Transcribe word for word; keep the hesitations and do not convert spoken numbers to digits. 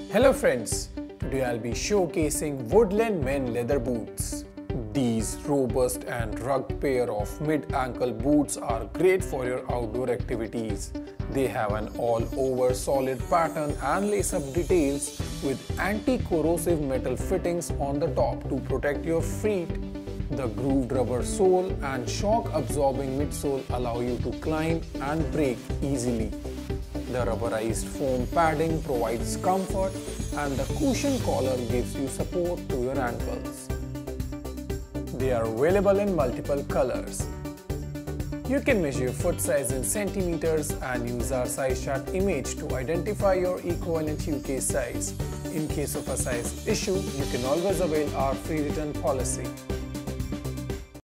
Hello friends, today I'll be showcasing Woodland Men leather boots. These robust and rugged pair of mid-ankle boots are great for your outdoor activities. They have an all-over solid pattern and lace-up details with anti-corrosive metal fittings on the top to protect your feet. The grooved rubber sole and shock-absorbing midsole allow you to climb and brake easily. The rubberized foam padding provides comfort and the cushion collar gives you support to your ankles. They are available in multiple colors. You can measure your foot size in centimeters and use our size chart image to identify your equivalent U K size. In case of a size issue, you can always avail our free return policy.